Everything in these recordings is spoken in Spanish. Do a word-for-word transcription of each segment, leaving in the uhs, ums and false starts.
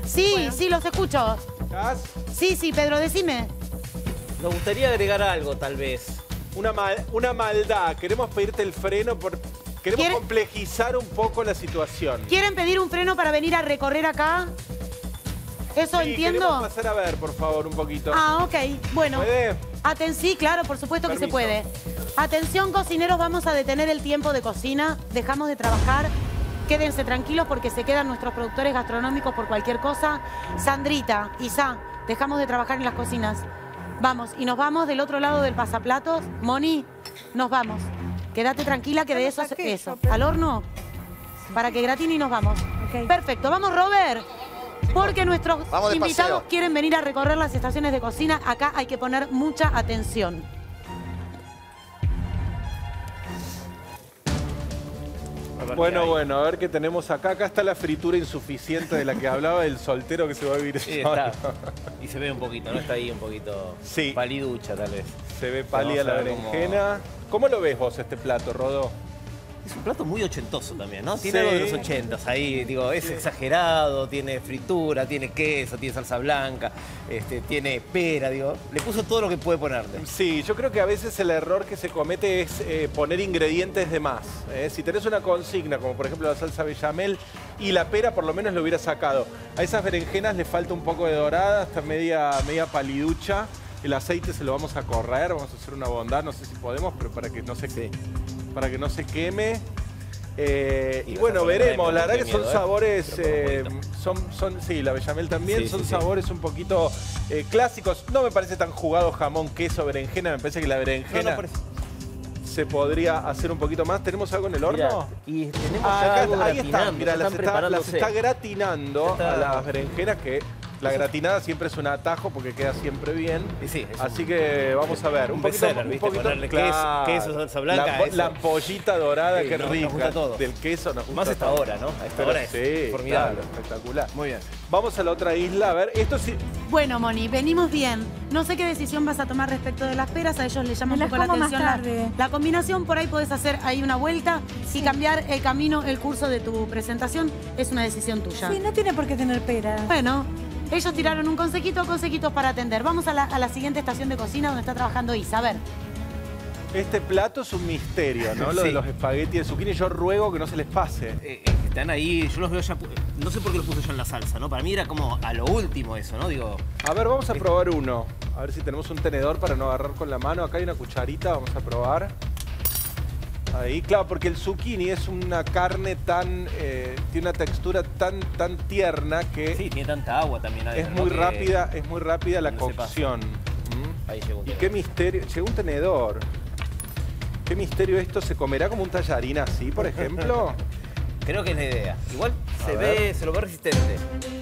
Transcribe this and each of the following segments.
Sí, bueno. sí, los escucho. ¿Estás? Sí, sí, Pedro, decime. Nos gustaría agregar algo, tal vez. Una, mal, una maldad. Queremos pedirte el freno por... Queremos ¿Quiere? complejizar un poco la situación. ¿Quieren pedir un freno para venir a recorrer acá? ¿Eso Sí, entiendo? queremos pasar a ver, por favor, un poquito. Ah, ok. Bueno. ¿Puede? Aten sí, claro, por supuesto que se Permiso. puede. Atención, cocineros, vamos a detener el tiempo de cocina. Dejamos de trabajar. Quédense tranquilos porque se quedan nuestros productores gastronómicos por cualquier cosa. Sandrita, Isa, dejamos de trabajar en las cocinas. Vamos, y nos vamos del otro lado del pasaplatos. Moni, nos vamos. Quédate tranquila que de eso es eso. ¿Al horno? Para que gratine y nos vamos. Ok. Perfecto. Vamos, Robert. Porque nuestros Vamos de invitados paseo. quieren venir a recorrer las estaciones de cocina. Acá hay que poner mucha atención. Bueno, bueno, a ver qué tenemos acá. Acá está la fritura insuficiente de la que hablaba el soltero que se va a vivir Sí, solo. está. Y se ve un poquito, ¿no? Está ahí un poquito Sí. paliducha, tal vez. Se ve pálida Vamos la a ver cómo- berenjena. ¿Cómo lo ves vos este plato, Rodo? Es un plato muy ochentoso también, ¿no? Tiene Sí. algo de los ochentas ahí, digo, es exagerado, tiene fritura, tiene queso, tiene salsa blanca, este, tiene pera, digo, le puso todo lo que puede ponerle. Sí, yo creo que a veces el error que se comete es eh, poner ingredientes de más. ¿eh? Si tenés una consigna, como por ejemplo la salsa bechamel y la pera, por lo menos lo hubiera sacado. A esas berenjenas le falta un poco de dorada, hasta media, media paliducha. El aceite se lo vamos a correr, vamos a hacer una bondad, no sé si podemos, pero para que no se, Sí. para que no se queme. Eh, Y y la bueno, salsa veremos. bechamel, La verdad qué que son miedo, ¿eh? sabores, Pero eh, por un son, son, sí, la bechamel también, Sí, son sí, sí. sabores un poquito eh, clásicos. No me parece tan jugado jamón, queso, berenjena. Me parece que la No, berenjena no, parece- se podría hacer un poquito más. ¿Tenemos algo en el horno? Mirá, y tenemos Ah, ya acá- algo ahí está, gratinando, mira, ya las están está, las preparándose. está gratinando Ya está- a las berenjenas, que la gratinada siempre es un atajo porque queda siempre bien. Y sí, es Así un- que vamos a ver. un Un poquito, bestseller, un ¿viste? poquito, Ponerle claro. queso, queso, salsa blanca, La, po- eso. la ampollita dorada, Sí, qué nos- nos rica. gusta a todos. Del queso nos gusta Más a esta todo. hora, ¿no? A esta Pero hora es sí, formidable. claro, espectacular. Muy bien. Vamos a la otra isla, a ver. Esto sí. Bueno, Moni, venimos bien. No sé qué decisión vas a tomar respecto de las peras. A ellos les llama Me un las poco la como más atención. La, tarde. la combinación, por ahí podés hacer ahí una vuelta y Sí. cambiar el camino, el curso de tu presentación. Es una decisión tuya. Sí, no tiene por qué tener pera. Bueno, ellos tiraron un consejito, consejitos para atender. Vamos a la, a la siguiente estación de cocina donde está trabajando Isa. A ver. Este plato es un misterio, ¿no? Lo de Sí. los espaguetis de zucchini. Yo ruego que no se les pase. Eh, eh, están ahí, yo los veo ya, pu- no sé por qué los puse yo en la salsa, ¿no? Para mí era como a lo último eso, ¿no? Digo, A ver, vamos a probar uno. A ver si tenemos un tenedor para no agarrar con la mano. Acá hay una cucharita, vamos a probar. Ahí, claro, porque el zucchini es una carne tan... eh, tiene una textura tan, tan tierna que sí, tiene tanta agua también es adentro, muy ¿no? Que- rápida, es muy rápida la no se pasa. cocción. ¿Mm? Ahí llegó un Y tenedor. qué misterio... Llegó un tenedor. ¿Qué misterio esto? ¿Se comerá como un tallarín así, por ejemplo? Creo que es la idea. Igual A se ver. ve, se lo ve resistente.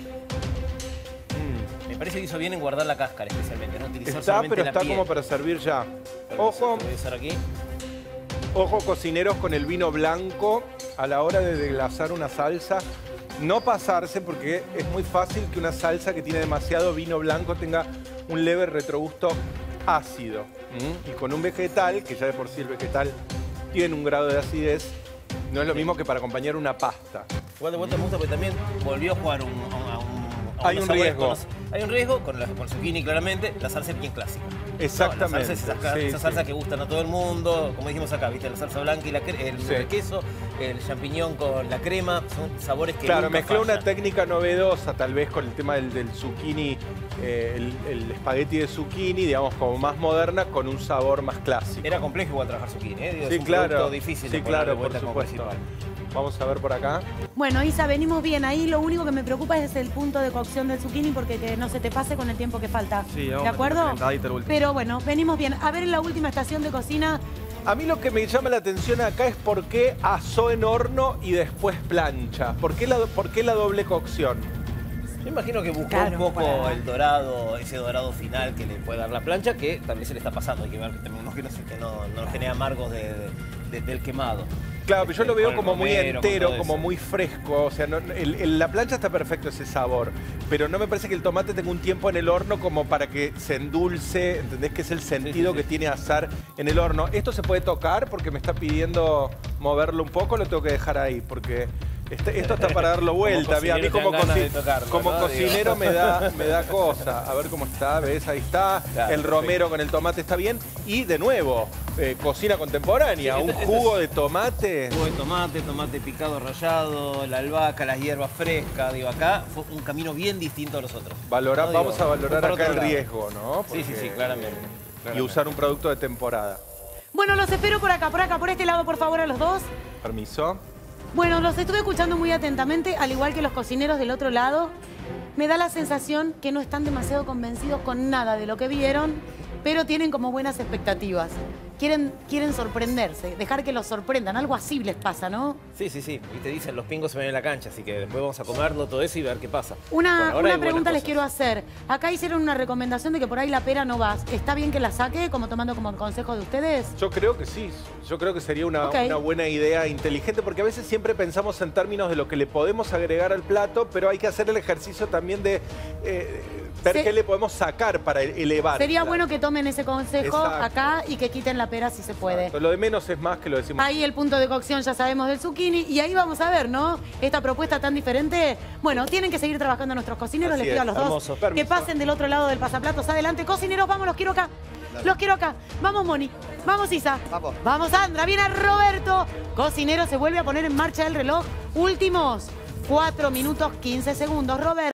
Mm. Me parece que hizo bien en guardar la cáscara especialmente, ¿no? Utilizar Está, solamente pero la está piel. como para servir ya. Permiso, Ojo. lo voy a usar aquí. Ojo, cocineros, con el vino blanco a la hora de desglasar una salsa. No pasarse, porque es muy fácil que una salsa que tiene demasiado vino blanco tenga un leve retrogusto ácido. ¿Mm? Y con un vegetal, que ya de por sí el vegetal tiene un grado de acidez, no es lo mismo que para acompañar una pasta. Igual de vuelta me gusta porque también volvió a jugar un, a un- a Hay unos un sabores riesgo. con los- hay un riesgo con, la, con el zucchini, claramente. La salsa es bien clásica. Exactamente, No, la salsa es esa, sí, esa sí. salsa que gustan a todo el mundo. Como dijimos acá, ¿viste? La salsa blanca y la cre- el, Sí. el queso, el champiñón con la crema. Son sabores que Claro, nunca mezcló una fallan. técnica novedosa, tal vez con el tema del, del zucchini, eh, el, el espagueti de zucchini, digamos, como más moderna, con un sabor más clásico. Era complejo igual trabajar zucchini, ¿eh? Digo, Sí, es un claro. producto difícil de Sí, ponerle claro, por vuelta como supuesto. principal. Vamos a ver por acá. Bueno, Isa, venimos bien. Ahí lo único que me preocupa es el punto de cocción del zucchini porque que no se te pase con el tiempo que falta. Sí, ¿De vamos a acuerdo? meter calentadita el último. Pero bueno, venimos bien. A ver en la última estación de cocina. A mí lo que me llama la atención acá es por qué asó en horno y después plancha. ¿Por qué la, por qué la doble cocción? Yo imagino que buscó Claro, un poco para- el dorado, ese dorado final que le puede dar la plancha, que también se le está pasando. Hay que ver que también no, que no, se- que no, no nos genera amargos de, de- del quemado. Claro, pero yo lo Con veo el como muy romero, con entero, todo como eso. muy fresco. O sea, no- el- el- la plancha está perfecto ese sabor, pero no me parece que el tomate tenga un tiempo en el horno como para que se endulce. ¿Entendés? Que es el sentido sí, sí. que tiene asar en el horno. ¿Esto se puede tocar porque me está pidiendo moverlo un poco o lo tengo que dejar ahí? Porque Este- esto está para darlo vuelta. Como Mira, a mí cocinero como, te dan ganas coci- de tocarlo, como ¿no? cocinero me da, me da cosa. A ver cómo está, ¿ves? Ahí está. Claro, el romero con el tomate está bien. Y de nuevo, eh, cocina contemporánea. Sí, un esto- esto jugo es- de tomate. Jugo de tomate, tomate picado rallado, la albahaca, las hierbas frescas. Digo, acá fue un camino bien distinto a los otros. Valorar, No, digo, vamos a valorar fue para acá otro el lado. riesgo, ¿no? Sí, sí, sí, Porque- claramente. Y claramente. usar un producto de temporada. Bueno, los espero por acá, por acá, por este lado, por favor, a los dos. Permiso. Bueno, los estuve escuchando muy atentamente, al igual que los cocineros del otro lado. Me da la sensación que no están demasiado convencidos con nada de lo que vieron, pero tienen como buenas expectativas. Quieren, quieren sorprenderse, dejar que los sorprendan. Algo así les pasa, ¿no? Sí, sí, sí. Y te dicen, los pingos se ven en la cancha, así que después vamos a comerlo todo eso y ver qué pasa. Una, Por ahora hay una buenas pregunta les cosas. quiero hacer. Acá hicieron una recomendación de que por ahí la pera no va. ¿Está bien que la saque, como tomando como consejo de ustedes? Yo creo que sí, yo creo que sería una, Ok. una buena idea inteligente, porque a veces siempre pensamos en términos de lo que le podemos agregar al plato, pero hay que hacer el ejercicio también de eh, ver Se- qué le podemos sacar para elevar. Sería el plato. bueno que tomen ese consejo Exacto. acá y que quiten la pera si se puede. Lo de menos es más que lo decimos. Ahí el punto de cocción ya sabemos del zucchini y ahí vamos a ver, ¿no? Esta propuesta tan diferente. Bueno, tienen que seguir trabajando nuestros cocineros, Así les pido a es. los Hermoso. dos Permiso. que pasen del otro lado del pasaplatos. Adelante, cocineros, vamos, los quiero acá. Los quiero acá. Vamos, Moni. Vamos, Isa. Vamos. Vamos, Sandra. Viene Roberto. Cocinero se vuelve a poner en marcha el reloj. Últimos cuatro minutos quince segundos. Roberto.